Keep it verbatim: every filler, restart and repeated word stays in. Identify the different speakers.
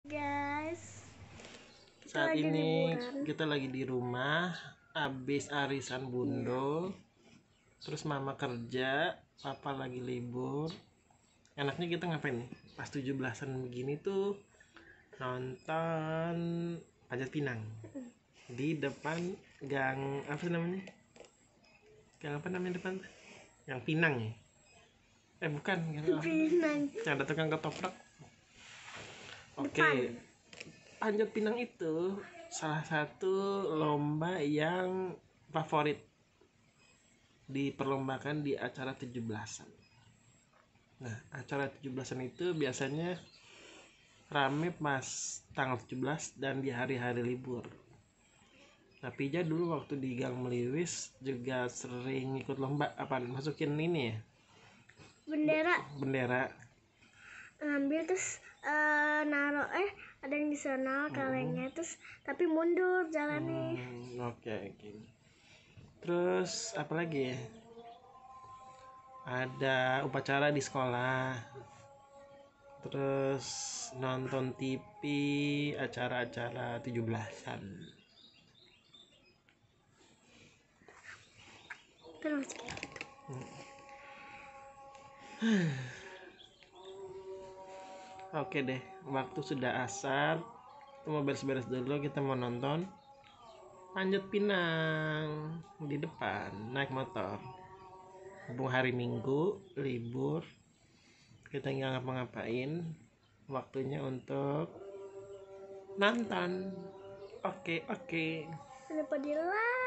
Speaker 1: Guys, kita
Speaker 2: Saat
Speaker 1: lagi
Speaker 2: ini
Speaker 1: liburan.
Speaker 2: kita lagi di rumah, habis arisan bundel. Terus mama kerja, papa lagi libur. Enaknya kita ngapain nih? Pas tujuh belasan begini tuh nonton Panjat Pinang di depan gang apa sih namanya? Gang apa namanya depan? Gang Pinang ya? Eh bukan, gang apa?
Speaker 1: Pinang.
Speaker 2: Yang ada tukang ketoprak. Oke.
Speaker 1: Depan.
Speaker 2: Panjat Pinang itu salah satu lomba yang favorit diperlombakan di acara tujuh belasan. Nah, acara tujuh belasan itu biasanya rame pas tanggal tujuh belas dan di hari-hari libur. Nah, Pija dulu waktu di Gang Meliwis juga sering ikut lomba apa masukin ini ya?
Speaker 1: Bendera
Speaker 2: Bendera.
Speaker 1: ngambil terus eh, naruh eh ada yang di sana kalengnya terus tapi mundur jalannya.
Speaker 2: Hmm, oke, oke. Terus apa lagi ya? Ada upacara di sekolah. Terus nonton T V acara-acara tujuh belasan.
Speaker 1: Terus kayak gitu.
Speaker 2: Oke deh, waktu sudah asar. Kita mau beres-beres dulu, kita mau nonton Panjat Pinang di depan naik motor. Hubung hari Minggu libur, kita nggak ngapa-ngapain. Waktunya untuk nonton. Oke, oke.
Speaker 1: Kenapa di like?